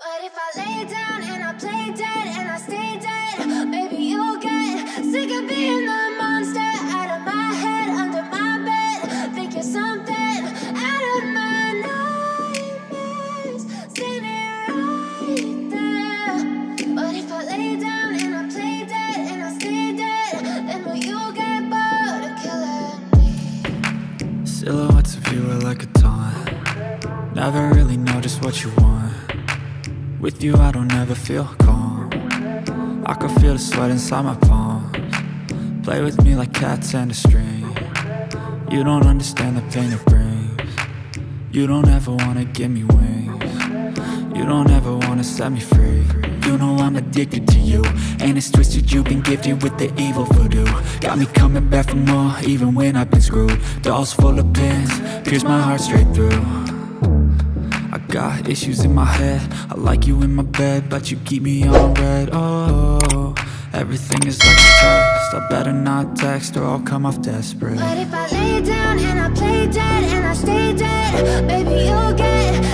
But if I lay down and I play dead and I stay dead, maybe you'll get sick of being the monster out of my head, under my bed. Think you're something out of my nightmares, standing right there. But if I lay down and I play dead and I stay dead, then will you get bored of killing me? Silhouettes of you are like a taunt. Never really know just what you want. With you I don't ever feel calm. I can feel the sweat inside my palms. Play with me like cats and a string. You don't understand the pain it brings. You don't ever wanna give me wings. You don't ever wanna set me free. You know I'm addicted to you, and it's twisted, you've been gifted with the evil voodoo. Got me coming back for more, even when I've been screwed. Dolls full of pins, pierce my heart straight through. I got issues in my head, I like you in my bed, but you keep me on red. Oh, everything is like a test, I better not text or I'll come off desperate. But if I lay down and I play dead and I stay dead, baby you'll get